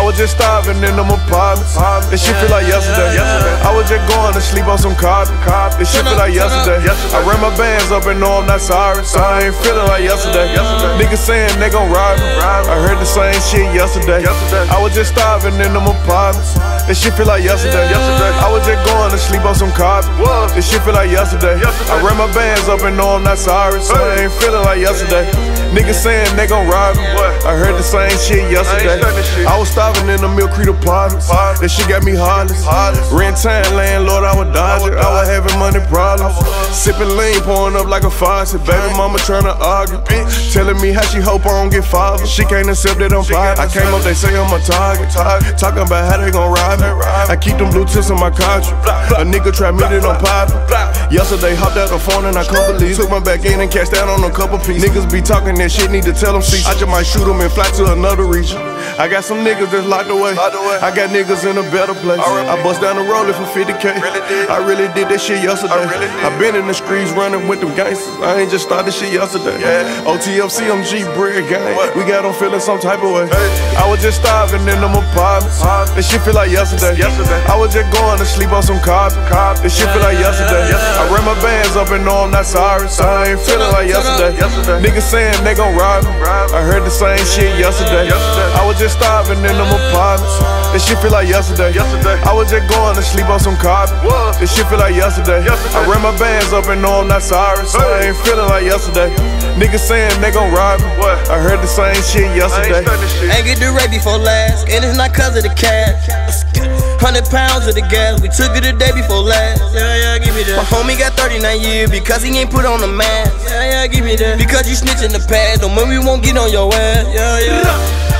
was just starving in them apartments. This shit feel like yesterday. I was just going to sleep on some cotton. This shit feel like yesterday. I ran my bands up and know I'm not sorry, so I ain't feeling like yesterday. Niggas saying they gon' rob me. I heard the same shit yesterday. I was just starving in them apartments. This shit feel like yesterday. I was just going to sleep on some cotton. This shit feel like yesterday. I ran my bands up and know I'm not sorry, so I ain't feeling like yesterday. Niggas saying they gon' rob me. I heard the same shit yesterday. I was starving in the Mill Creek apartments. That shit got me heartless. Rent time, landlord, I was dodging. I was having money problems. Sipping lean, pouring up like a faucet. Baby mama tryna argue, telling me how she hope I don't get fired. She can't accept that I'm fired. I came up, they say I'm a target. Talking about how they gon' rob me. I keep them blue tips in my country. A nigga try me, that I'm poppin'. Yesterday hopped out the phone and I can't believe. Took my back in and cashed out on a couple pieces. Niggas be talking that shit, need to tell them see. I just might shoot them and fly to another region. I got some niggas that's locked away. I got niggas in a better place. I bust down the roller for 50K. I really did that shit yesterday. I been in the streets running with them gangsters. I ain't just started shit yesterday. OTFC, I'm G-Bread gang. We got them feeling some type of way. I was just starving in them apartments. This shit feel like yesterday. I was just going to sleep on some cotton. This shit feel like yesterday. I ran my bands up and know I'm not sorry, so I ain't feeling like yesterday. Niggas saying they gon' rob me. I heard the same shit yesterday. I was just starving in them apartments. This shit feel like yesterday. I was just going to sleep on some cotton. This shit feel like yesterday. I ran my bands up and know I'm not sorry, so I ain't feeling like yesterday. Niggas saying they gon' rob me. I heard the same shit yesterday. Ain't get the rate before last, and it's not cause of the cash. 100 pounds of the gas, we took it the day before last. Yeah, give me that. My homie got 39 years because he ain't put on the mask. Yeah, give me that. Because you snitch in the past, don't mean we won't get on your ass. Yeah.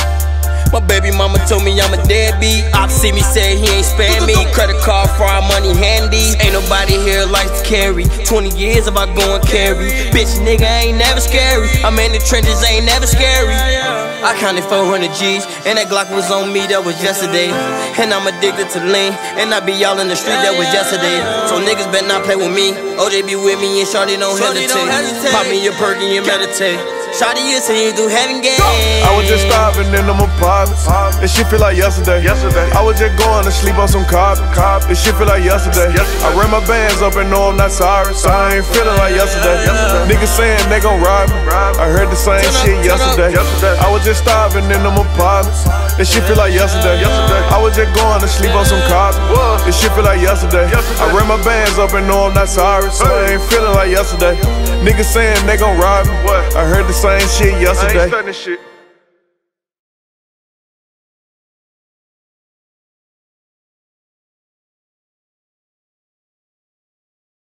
My baby mama told me I'm a deadbeat. Op see me say he ain't spare me. Credit card for our money handy. Ain't nobody here like to carry. 20 years about going carry. Bitch nigga ain't never scary. I'm in the trenches, ain't never scary. I counted 400 G's, and that Glock was on me, that was yesterday. And I'm addicted to lean, and I be all in the street, that was yesterday. So niggas better not play with me. OJ be with me, and shawty don't hesitate. Pop me a perk and you meditate. Shawty, you say you do heaven game. I was just starving in them apartments. This shit feel like yesterday. I was just going to sleep on some cotton. This shit feel like yesterday. I ran my bands up and know I'm not sorry, so I ain't feeling like yesterday. Niggas saying they gon' rob me. I heard the same shit yesterday. I was just starving in them apartments. This shit feel like yesterday. I was just going to sleep on some cotton. This shit feel like yesterday. I ran my bands up and know I'm not sorry, so I ain't feeling like yesterday. Niggas saying they gon' rob me. I heard the same shit yesterday.